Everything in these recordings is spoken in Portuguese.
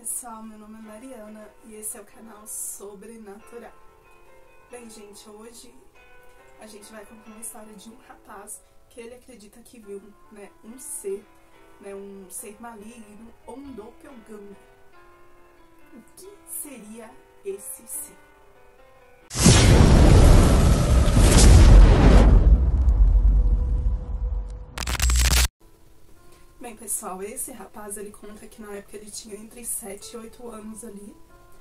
pessoal, meu nome é Mariana e esse é o canal Sobrenatural. Bem, gente, hoje a gente vai contar uma história de um rapaz que ele acredita que viu, um ser maligno ou um doppelganger. O que seria esse ser? Bem, pessoal, esse rapaz, ele conta que na época ele tinha entre 7 e 8 anos ali.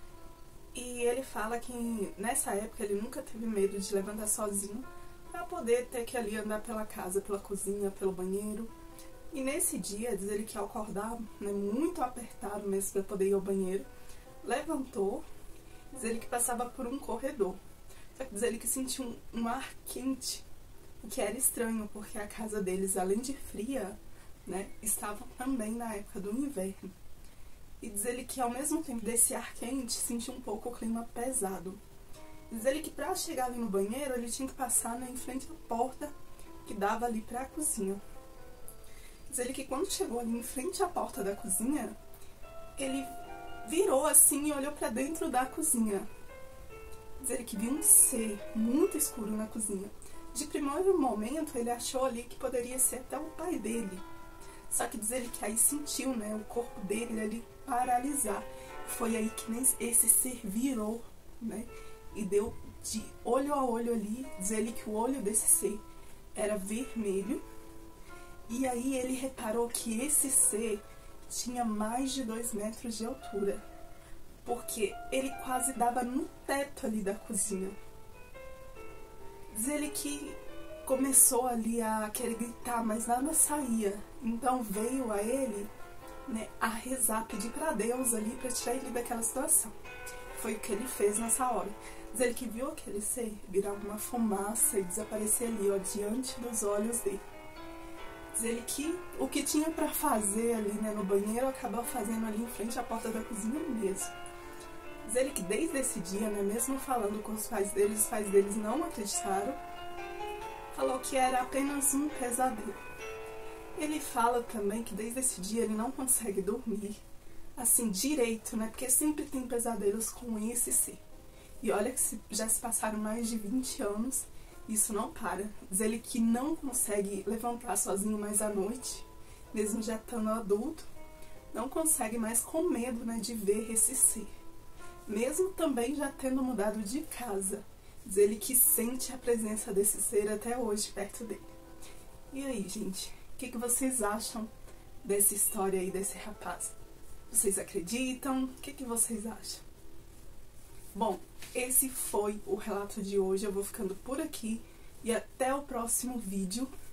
E ele fala que nessa época ele nunca teve medo de levantar sozinho para poder ter que ali andar pela casa, pela cozinha, pelo banheiro. E nesse dia, diz ele que ao acordar, muito apertado mesmo para poder ir ao banheiro, levantou, diz ele que passava por um corredor. Só que diz ele que sentiu um ar quente, o que era estranho, porque a casa deles, além de fria, estavam também na época do inverno. E diz ele que ao mesmo tempo desse ar quente, sentiu um pouco o clima pesado. Diz ele que para chegar ali no banheiro, ele tinha que passar em frente à porta que dava ali para a cozinha. Diz ele que quando chegou ali em frente à porta da cozinha, ele virou assim e olhou para dentro da cozinha. Diz ele que viu um ser muito escuro na cozinha. De primeiro momento, ele achou ali que poderia ser até o pai dele. Só que diz ele que aí sentiu, o corpo dele ali paralisar. Foi aí que esse ser virou, e deu de olho a olho ali. Diz ele que o olho desse ser era vermelho. E aí ele reparou que esse ser tinha mais de 2 metros de altura. Porque ele quase dava no teto ali da cozinha. Diz ele que começou ali a querer gritar, mas nada saía. Então veio a ele, a rezar, pedir para Deus ali para tirar ele daquela situação. Foi o que ele fez nessa hora. Diz ele que viu aquele ser virar uma fumaça e desaparecer ali, diante dos olhos dele. Diz ele que o que tinha para fazer ali, no banheiro, acabou fazendo ali em frente à porta da cozinha mesmo. Diz ele que desde esse dia, mesmo falando com os pais deles não acreditaram. Falou que era apenas um pesadelo. Ele fala também que desde esse dia ele não consegue dormir assim direito, porque sempre tem pesadelos com esse ser. E olha que já se passaram mais de 20 anos, isso não para. Diz ele que não consegue levantar sozinho mais à noite, mesmo já estando adulto, não consegue mais com medo, de ver esse ser. Mesmo também já tendo mudado de casa. Diz ele que sente a presença desse ser até hoje perto dele. E aí, gente, o que vocês acham dessa história aí desse rapaz? Vocês acreditam? O que vocês acham? Bom, esse foi o relato de hoje. Eu vou ficando por aqui e até o próximo vídeo.